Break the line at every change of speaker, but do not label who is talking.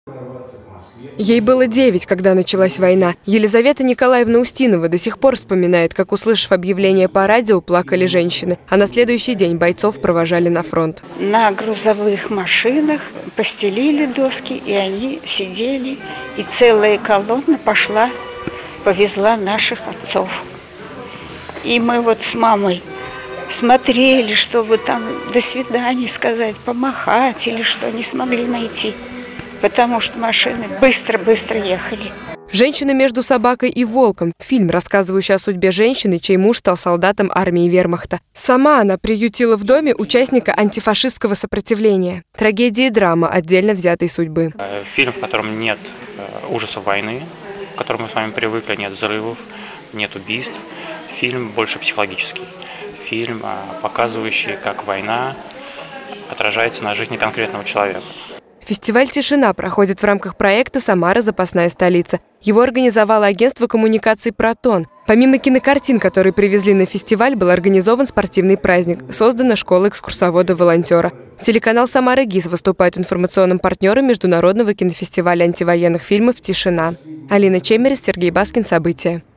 Ей было 9, когда началась война. Елизавета Николаевна Устинова до сих пор вспоминает, как, услышав объявление по радио, плакали женщины, а на следующий день бойцов провожали на фронт.
На грузовых машинах постелили доски, и они сидели, и целая колонна повезла наших отцов. И мы вот с мамой смотрели, чтобы там до свидания сказать, помахать или что, не смогли найти. Потому что машины быстро-быстро ехали.
«Женщина между собакой и волком» – фильм, рассказывающий о судьбе женщины, чей муж стал солдатом армии вермахта. Сама она приютила в доме участника антифашистского сопротивления. Трагедия и драма отдельно взятой судьбы.
Фильм, в котором нет ужасов войны, к которому мы с вами привыкли, нет взрывов, нет убийств. Фильм больше психологический. Фильм, показывающий, как война отражается на жизни конкретного человека.
Фестиваль «Тишина» проходит в рамках проекта «Самара. Запасная столица». Его организовало агентство коммуникаций «Протон». Помимо кинокартин, которые привезли на фестиваль, был организован спортивный праздник. Создана школа экскурсовода-волонтера. Телеканал «Самара ГИС» выступает информационным партнером международного кинофестиваля антивоенных фильмов «Тишина». Алина Чемерис, Сергей Баскин. События.